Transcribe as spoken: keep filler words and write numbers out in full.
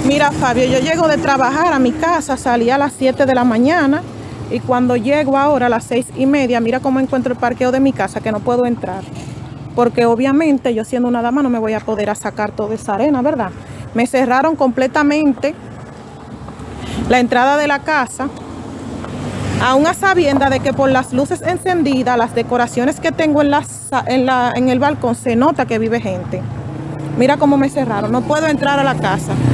Mira, Fabio, yo llego de trabajar a mi casa, salí a las siete de la mañana y cuando llego ahora a las seis y media, mira cómo encuentro el parqueo de mi casa, que no puedo entrar. Porque obviamente yo siendo una dama no me voy a poder a sacar toda esa arena, ¿verdad? Me cerraron completamente la entrada de la casa, aún a sabienda de que por las luces encendidas, las decoraciones que tengo en, la, en, la, en el balcón, se nota que vive gente. Mira cómo me cerraron, no puedo entrar a la casa.